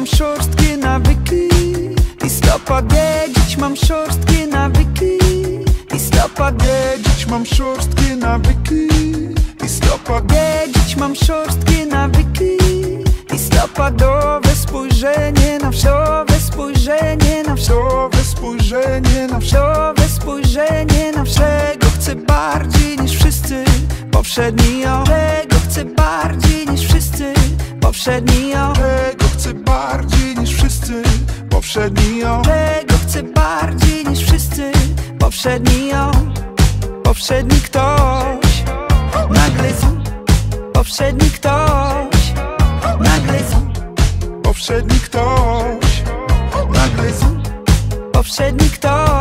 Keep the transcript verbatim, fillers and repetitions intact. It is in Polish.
mam szorstkie nawyki i stopa dziś mam szorstkie nawyki i stopa dziś mam szorstkie nawyki i stopa dziś mam szorstkie nawyki i stopadowe spojrzenie na wsiowe spojrzenie na wsiowe spojrzenie na wsiowe spojrzenie na wszego chcę bardziej niż wszyscy poprzedni o czego chcę bardziej niż wszyscy poprzedni o czego chcę bardziej niż wszyscy poprzedni o czego chcę bardziej niż wszyscy poprzedni o poprzedni ktoś nagle z poprzedni ktoś nagle z poprzedni ktoś nagle z poprzedni ktoś